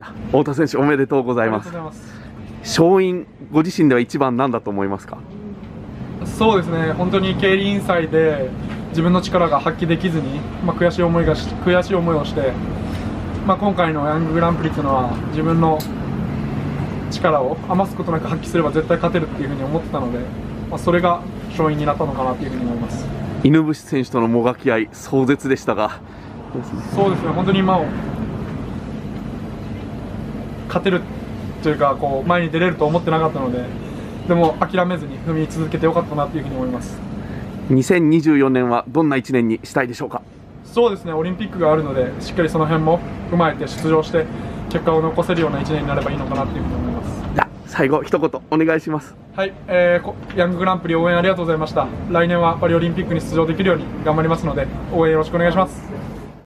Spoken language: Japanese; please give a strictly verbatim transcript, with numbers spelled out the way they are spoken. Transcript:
太田選手おめでとうございます。勝因、ご自身では一番何だと思いますか？ そうですね、本当に競輪祭で自分の力が発揮できずに、まあ、悔しい思いがし悔しい思いをして、まあ、今回のヤンググランプリというのは自分の力を余すことなく発揮すれば絶対勝てるっていうふうに思ってたので、まあ、それが勝因になったのかなというふうに思います。 犬伏選手とのもがき合い壮絶でしたが、 そうですね、本当に今を勝てるというかこう前に出れると思ってなかったので、でも諦めずに踏み続けてよかったなというふうに思います。 にせんにじゅうよねんはどんないちねんにしたいでしょうか？ そうですね、オリンピックがあるのでしっかりその辺も踏まえて出場して結果を残せるようないちねんになればいいのかなというふうに思います。 じゃあ最後一言お願いします。 はい、えー、ヤンググランプリ応援ありがとうございました。来年はパリオリンピックに出場できるように頑張りますので応援よろしくお願いします。